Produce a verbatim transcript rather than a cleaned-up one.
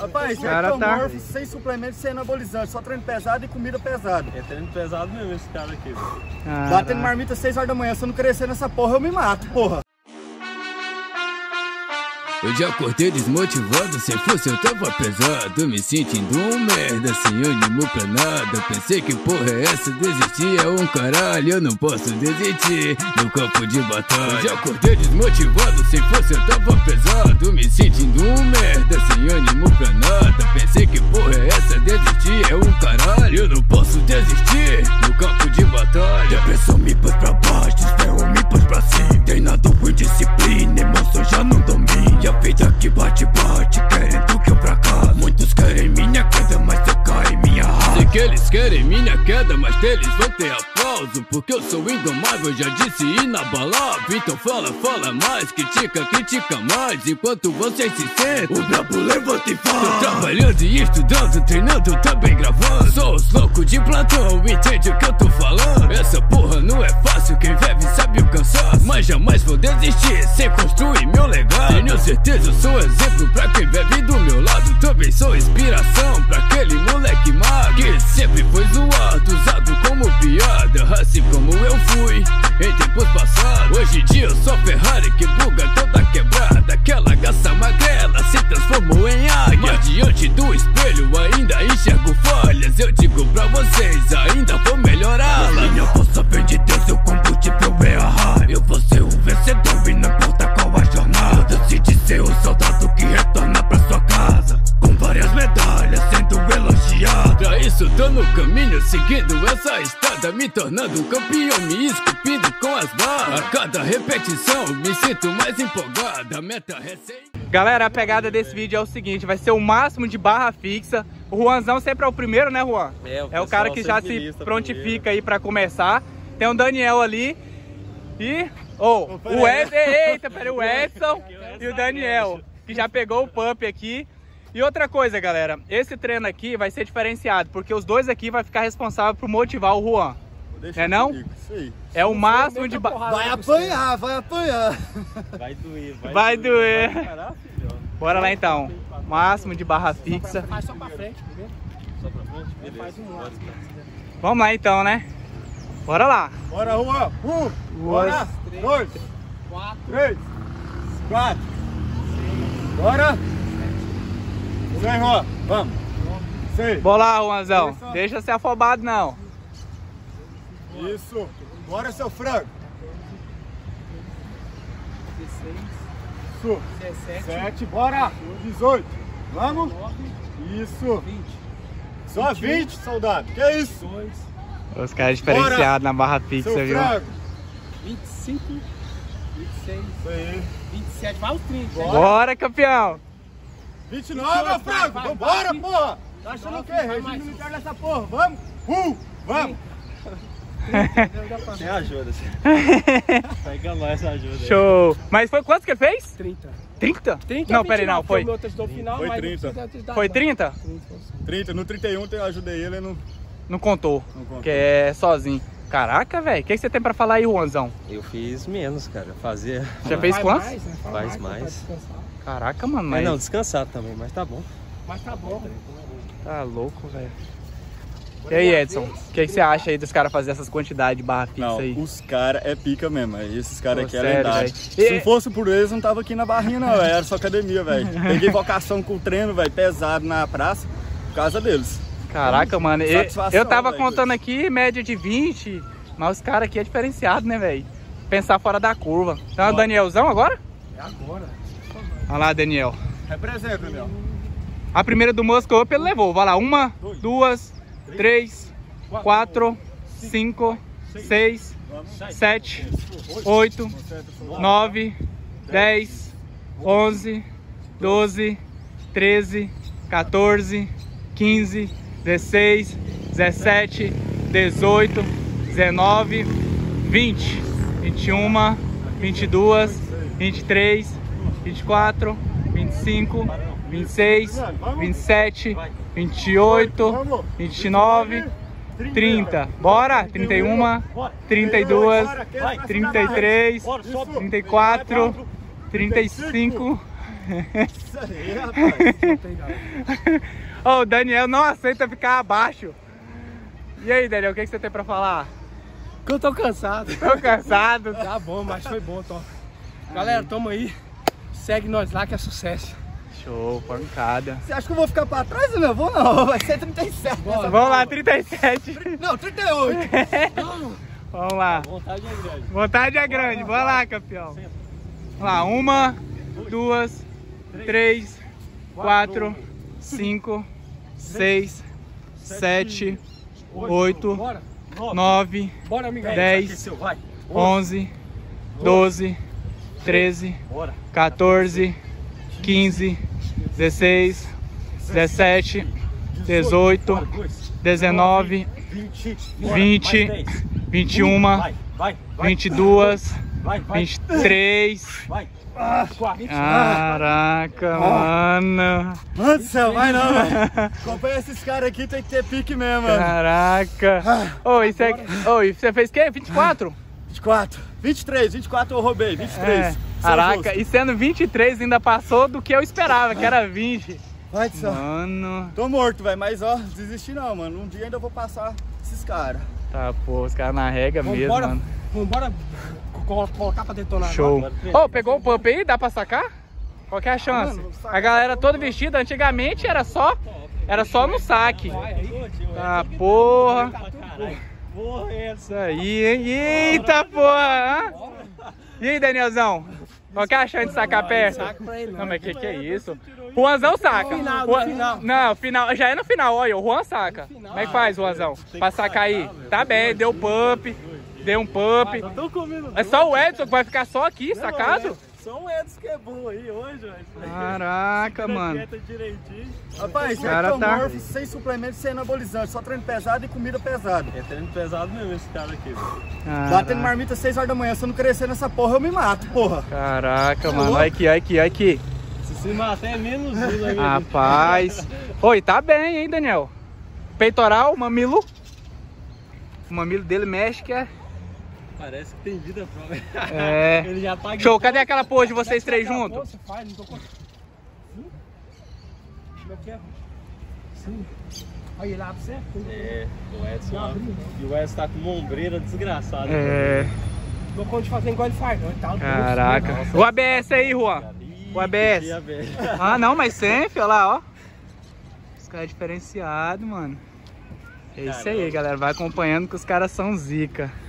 Rapaz, cara tá morfo, sem suplemento, sem anabolizante, só treino pesado e comida pesada. É treino pesado mesmo esse cara aqui. Ah, batendo marmita às seis horas da manhã, se eu não crescer nessa porra, eu me mato, porra. Eu já acordei desmotivado, sem força eu tava pesado, me sentindo um merda, sem ânimo pra nada. Pensei que porra é essa, desistir é um caralho, eu não posso desistir no campo de batalha. Eu já acordei desmotivado, sem força eu tava pesado, me sentindo um merda, sem ânimo pra nada. Pensei que porra é essa, desistir é um caralho, eu não posso desistir no campo de batalha. Depressão me pôs pra baixo, desferro me pôs pra cima, treinado com disciplina, emoção já não domina. A vida que bate, bate, querendo que eu fracasse. Muitos querem minha queda, mas eu caio em minha raça. Sei que eles querem minha queda, mas eles vão ter aplauso, porque eu sou indomável, já disse inabalável. Então fala, fala mais, critica, critica mais, enquanto vocês se sentem o brabo levanta e fala. Tô trabalhando e estudando, treinando, também gravando. Sou os loucos de plantão, entende o que eu tô falando? Essa porra não é fácil, quem vive sabe o cansaço, mas jamais vou desistir sem construir meu legado. Tenho certeza eu sou exemplo pra quem vive do meu lado. Também sou inspiração pra aquele moleque magro que sempre foi zoado, usado como piada, assim como eu fui em tempos passados. Hoje em dia eu sou Ferrari que buga toda quebrada. Aquela gaça magrela se transformou em águia, mas diante do espelho ainda enxergo falhas. Eu digo pra vocês, ainda vou melhorá-la. Minha força vem de Deus, eu combustível é a raiva. Eu vou ser o vencedor e não importa qual a jornada. Eu decidi ser o soldado que retorna pra sua casa com várias medalhas sendo elogiado. Pra isso tô no caminho, seguindo essa estrada, me tornando um campeão, me esculpindo com as barras. A cada repetição me sinto mais empolgado. A meta recém... Galera, a pegada desse vídeo é o seguinte, vai ser o máximo de barra fixa. O Juanzão sempre é o primeiro, né, Juan? É, o, é o cara que já se prontifica aí pra começar. Tem o Daniel ali e... Oh, o Edson, eita, peraí, o Edson e o Daniel, que já pegou o pump aqui. E outra coisa, galera, esse treino aqui vai ser diferenciado, porque os dois aqui vai ficar responsável por motivar o Juan. É não? Isso aí. É o máximo de... Vai apanhar, vai apanhar. Vai doer, vai, vai doer. doer. Vai parar, bora lá então. Máximo de barra fixa. Faz só pra frente, primeiro. Só pra frente? Beleza. Faz um lado. Vamos lá então, né? Bora lá. Bora, Juan. Um, bora. Dois, quatro, três, quatro. Bora. Vem, Juan. Vamos. Seis. Bora lá, Juanzão. Deixa ser afobado, não. Isso. Bora, seu frango. Isso. dezessete. Bora. dezoito. Vamos. Isso. Só vinte, soldado. Que isso? Os caras diferenciados na barra fixa, seu viu? frango. vinte e cinco, vinte e seis, Isso aí. vinte e sete, vai os trinta. Bora. Bora, campeão. vinte e nove, meu frango. vai, Vambora, vai. porra. Tá achando o quê? Regime militar dessa porra. Vamos. Uh, vamos. Sem ajuda, assim. Pega mais essa ajuda aí. Show. Mas foi quantos que ele fez? trinta. trinta? trinta Não, peraí, não. Foi, o meu testou final, Foi mas trinta. não precisa dar- foi trinta? trinta. No trinta e um eu ajudei ele no... Não contou. Não contou. Que é sozinho. Caraca, velho. O que, que você tem pra falar aí, Juanzão? Eu fiz menos, cara. Fazia. Já fez Faz quantos? mais, né? Fala Faz pra mais. descansar. Caraca, mano. Mas Mas não, descansado também, mas tá bom. Mas tá bom. tá louco, velho. E aí, Edson? O que, que você acha aí dos caras fazerem essas quantidades de barra fixa Não, aí? os caras é pica mesmo. Esses caras Pô, aqui é sério, lendário. velho. Se E- não fosse por eles, não tava aqui na barrinha, não. Véio. Era só academia, velho. Peguei vocação com o treino, velho, pesado na praça, por causa deles. Caraca, mano. Eu, Satisfação, eu tava velho. contando aqui média de vinte, mas os caras aqui é diferenciado, né, velho? Pensar fora da curva. Então é o Danielzão agora? É agora. Olha lá, Daniel. Representa, Daniel. A primeira do Muscle Up ele levou. Vai lá, uma, duas, três, quatro, cinco, seis, sete, oito, nove, dez, onze, doze, treze, quatorze, quinze, dezesseis, dezessete, dezoito, dezenove, vinte, vinte e um, vinte e dois, vinte e três, vinte e quatro, vinte e cinco, vinte e seis, vinte e sete, vinte e oito, vinte e nove, trinta. Bora! trinta e um, trinta e dois, trinta e três, trinta e quatro, trinta e cinco, Isso aí, rapaz. Ô, o Daniel não aceita ficar abaixo. E aí, Daniel, o que, que você tem pra falar? Que eu tô cansado. Tô cansado. Tá bom, mas foi bom, Tom. Galera, tamo aí. Segue nós lá que é sucesso. Show, pancada. Você acha que eu vou ficar pra trás? Não, vou não. Vai ser trinta e sete. Vamos lá, trinta e sete. Não, trinta e oito. Vamos lá. Vontade é grande. Vontade é grande. Bora lá, campeão. Vamos lá. Uma, duas, três, quatro, cinco, seis, sete, oito, Bora. nove, Bora, amigão. dez, onze, doze, treze, quatorze, quinze, dezesseis, dezessete, dezoito, dezenove, vinte, vinte e um, vinte e dois, vinte e três. Caraca, mano. Mano do céu, vai não, velho. Acompanha esses caras aqui, tem que ter pique mesmo, mano. Caraca. Ô, isso é... Ô, e você fez o quê? vinte e quatro? vinte e quatro. vinte e três, vinte e quatro eu roubei, vinte e três. É. Sou Caraca, justo. e sendo vinte e três ainda passou do que eu esperava, que era vinte. Vai do céu. Mano. Tô morto, velho, mas ó, desisti não, mano. Um dia ainda eu vou passar esses caras. Tá, pô, os caras na rega mesmo, Vambora, mano. vambora colo- colocar pra detonar. Show. agora. Ô, pegou o pump aí? Dá pra sacar? Qual que é a chance? Mano, saca- A galera toda vestida, antigamente era só, era só no saque. Ah, porra. Porra, é essa? Isso aí, hein? Eita, porra. hã? E aí, Danielzão? Qual que é a chance de sacar perto? Saca pra ele, Não, não. mas que que é isso? Juanzão saca. No final, no Juan- final. Não, final, já é no final, olha, o Juan saca. Como é que faz, Juanzão? Pra sacar aí? Tá bem, deu pump, deu um pump. Tô comendo. É só o Edson que vai ficar só aqui, sacado? Só um Edson que é bom aí hoje, velho. Caraca, mano. Quieta direitinho. Rapaz, já cara tô tá- morto, sem suplemento, sem anabolizante, só treino pesado e comida pesada. É treino pesado mesmo esse cara aqui, velho. Batendo marmita às seis horas da manhã, se eu não crescer nessa porra, eu me mato, porra. Caraca, mano. Olha aqui, olha aqui, olha aqui. Se se matar é menos um, né, meu? Rapaz. Oi, tá bem, hein, Daniel? Peitoral, mamilo. O mamilo dele mexe que é... Parece que tem vida própria. É. Ele já tá Show, cadê aquela pose de vocês três Aquela juntos? porra Você faz, não tô com... Hum? Como é que é? Sim. Olha ele lá pra você. É, o Edson lá. E o Edson tá com uma ombreira desgraçada. É. Tô conta de fazer igual ele faz, não. Ele tá- Caraca. O A B S aí, Juan. O A B S. E a B S. Ah, não, mas sempre, olha lá, ó. Os caras diferenciados, mano. É isso aí, galera. Vai acompanhando que os caras são zica.